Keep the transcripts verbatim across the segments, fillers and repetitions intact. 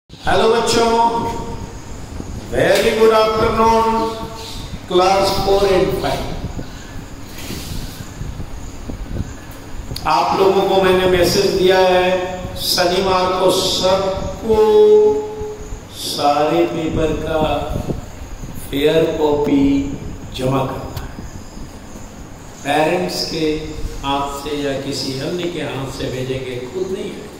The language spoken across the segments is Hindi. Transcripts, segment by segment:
हेलो बच्चों, very good afternoon, class four and five. आप लोगों को मैंने मैसेज दिया है शनिवार को सबको सारे पेपर का फेयर कॉपी जमा करना है। पेरेंट्स के हाथ से या किसी अन्य के हाथ से भेजेंगे, खुद नहीं है।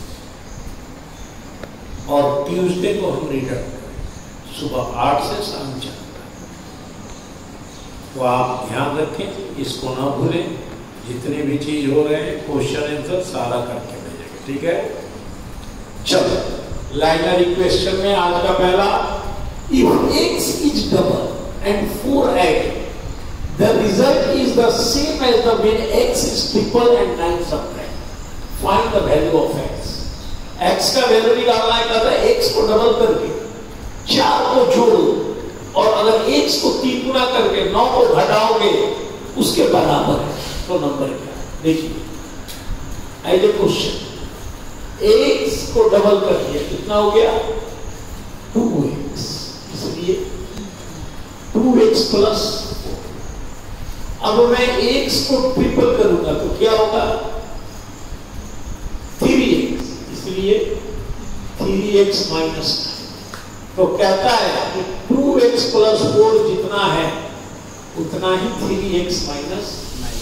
और ट्यूसडे को हम रिटर्न करें सुबह आठ से शाम चार तक। तो आप ध्यान रखें, इसको ना भूलें। जितने भी चीज हो रहे हैं क्वेश्चन आंसर सारा करके भेजेंगे, ठीक है। चलो लाइनरी क्वेश्चन में आज का पहला, इफ x is double and four x, the result is the same as the when x is triple and nine subtract. Find the value of x. x का वैल्यू निकालना है, कहता है x को डबल करके चार को जोड़ो और अगर x को तीन गुना करके नौ को घटाओगे उसके बराबर है, तो नंबर क्या है? देखिए एज ए क्वेश्चन, x को डबल कर दिया, कितना हो गया? टू एक्स, इसलिए टू एक्स प्लस। अब मैं x को ट्रिपल करूंगा तो क्या होगा? थ्री एक्स, इसलिए थ्री एक्स माइनस नाइन। तो कहता है कि टू एक्स प्लस फोर जितना है उतना ही three x minus nine.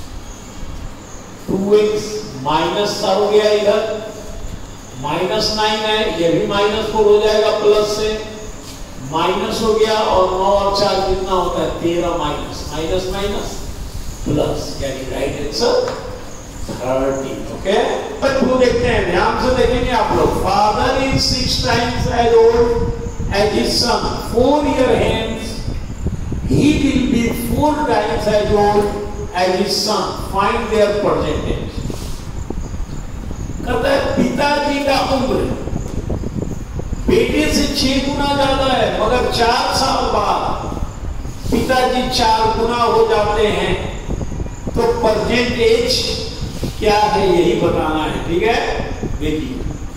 Two x minus सा हो गया, इधर माइनस नाइन है, ये भी माइनस फोर हो जाएगा, प्लस से माइनस हो गया, और नौ और चार कितना होता है? तेरह, माइनस माइनस माइनस प्लस, यानी right answer thirty. Okay, two देखते हैं, ध्यान से देखेंगे आप लोग। Father is six times as old as his son, four year hence he will be four times as old as his son, find their present age. कहता है पिताजी का उम्र बेटे से छह गुना ज्यादा है, मगर चार साल बाद पिताजी चार गुना हो जाते हैं, तो प्रेजेंट एज क्या है यही बताना है, ठीक है। देखिए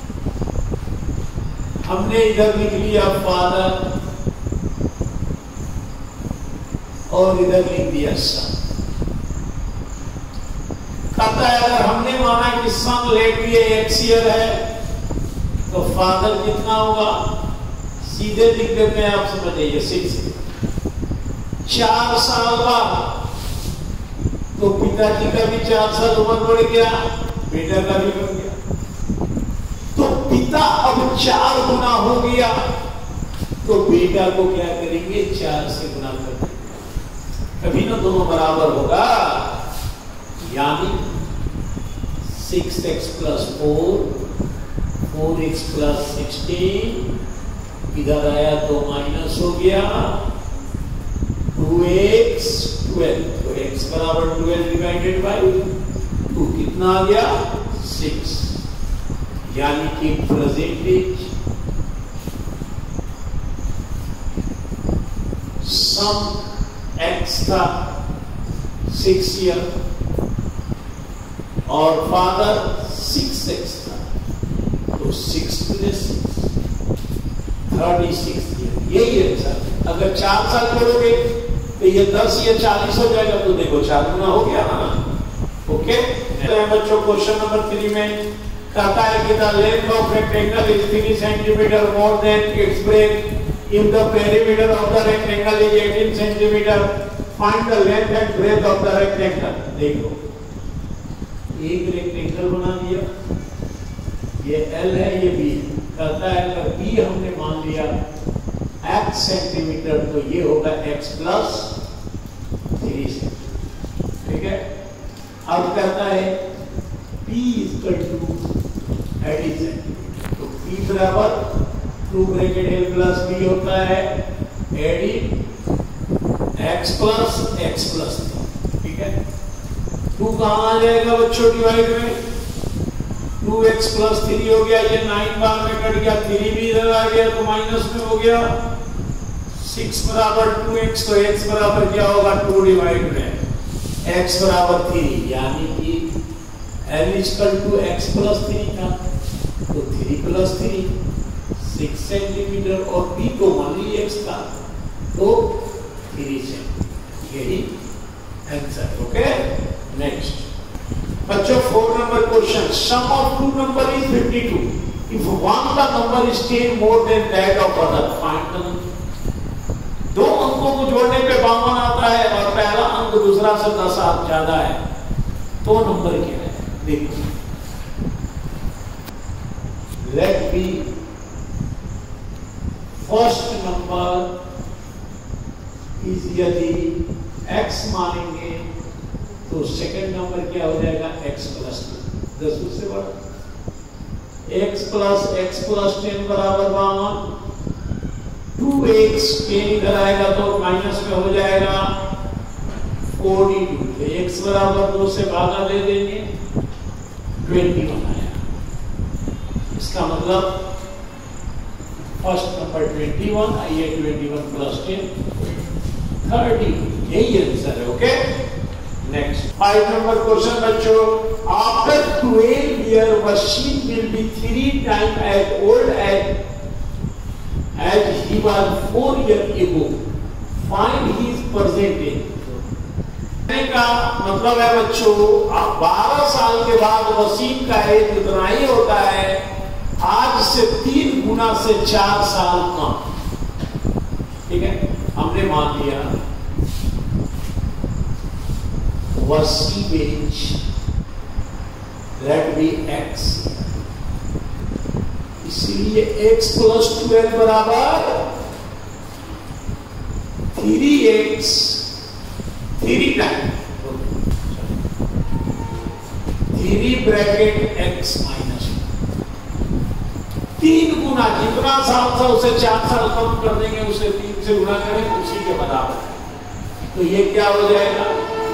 हमने इधर लिख लिया फादर और इधर लिख दिया सन। कहता है अगर हमने माना कि सन लेट लिए एक्स ईयर है तो फादर कितना होगा? सीधे लिख देते हैं, आप समझ जाइए, सिक्स। चार साल बाद तो पिताजी का भी चार साल उम्र बढ़ गया, बेटा का भी बढ़ गया, तो पिता अब चार गुना हो गया, तो बेटा को क्या करेंगे? चार से गुना कर देंगे, कभी ना दोनों बराबर होगा। यानी six x plus four, four x plus sixteen, इधर आया तो माइनस हो गया, टू एक्स ट्वेल्व, तो x बराबर ट्वेल्व डिवाइडेड बाई टू, कितना आ गया? सिक्स। यानी कि प्रेजेंटेज सम x था सिक्स ईयर और फादर सिक्स एक्स था, तो six plus thirty six year, यही है सर। अगर चार साल जोड़ोगे तो ये दस या चालीस हो जाएगा, तो देखो चार गुना हो गया ना। ओके, तो बच्चों क्वेश्चन नंबर थ्री में कहता है कि the length of rectangle is three centimeter more than its breadth if the perimeter of the rectangle is eighteen centimeter, find the length and breadth of the rectangle. देखो एक रेक्टेंगल बना दिया, ये L है, ये B है। कहता है अगर B हमने मान लिया x सेंटीमीटर तो ये होगा x प्लस थ्री सेंटीमीटर, ठीक है। अब कहता है P equal to eighty centimeter, तो P बराबर two bracket L plus B होता है eighty x plus x plus, ठीक है। टू कहाँ आ जाएगा बच्चों डिवाइड में? टू एक्स प्लस थ्री हो गया, ये नाइन बार में कट गया, थ्री भी इधर आ गया तो माइनस में हो गया। सिक्स बराबर टू एक्स, तो x बराबर क्या होगा? टू डिवाइड में x बराबर थ्री, यानी कि L equal to x plus three था, तो three plus three six centimeter और बी तो ओनली एक्स था तो थ्री सेंटीमीटर। यही आंसर। ओके नेक्स्ट बच्चों four number question sum of two number is fifty two if one the number is ten more than that of other find the number. दो अंकों को जोड़ने पे बावन आता है और पहला अंक दूसरा से दस आठ ज्यादा है तो नंबर क्या है? देखो let be first number is यदि x मानेंगे तो सेकंड नंबर क्या हो जाएगा x प्लस टू। दस उससे बड़ा x plus x plus ten बराबर बावन। टू एक्स टेन इधर आएगा तो माइनस में हो जाएगा फोर्टी टू। तो x बराबर दो से भागा दे देंगे ट्वेंटी वन आया। इसका मतलब फर्स्ट नंबर ट्वेंटी वन आइए twenty one plus ten thirty. यही आंसर है। Okay next five number question बच्चों after twelve year Wasim will be three time as old as as he was four year ago find his present age. का मतलब है बच्चों बारह साल के बाद वसीम का एज उतना ही होता है आज से तीन गुना से चार साल कम। ठीक है हमने मान लिया Wasim age let be x इसलिए x प्लस ट्वेल्व बराबर three x three time three bracket x minus तीन गुना जितना साल था उसे चार साल कम कर देंगे उसे तीन से गुना करें उसी के बराबर। तो ये क्या हो जाएगा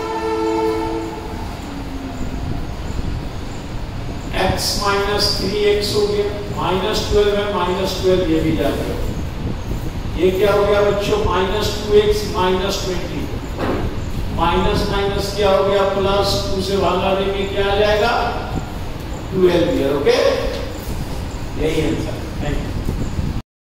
x माइनस थ्री एक्स हो गया माइनस ट्वेल्व है माइनस ट्वेल्व ये भी जाएगा। ये क्या हो गया बच्चों minus two x minus twenty minus minus क्या हो गया प्लस टू से भागा देंगे क्या आ जाएगा ट्वेल्व ईयर। ओके यही आंसर। Thank you.